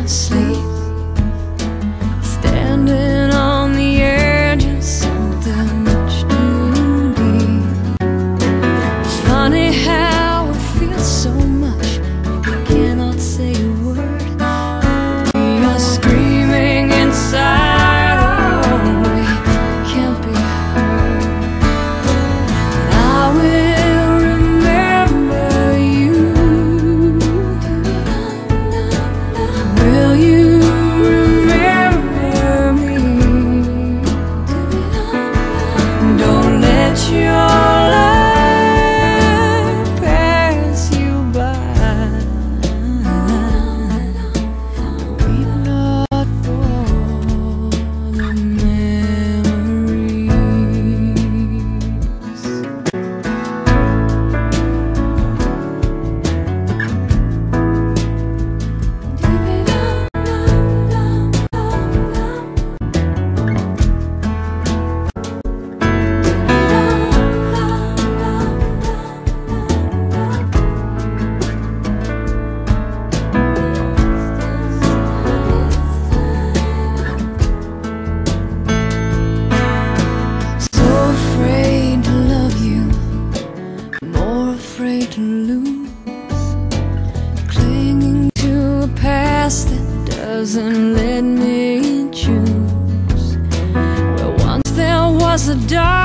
sleep, standing on the edge of something much too deep. It's funny how it feels so much you cannot say a word. We are screaming inside a way can't be heard. And I will remember you. Will you remember me? Don't let your life pass you by. Weep not for the memories. So afraid to love you, more afraid to lose, clinging to a past that doesn't let me choose. Where once there was a dark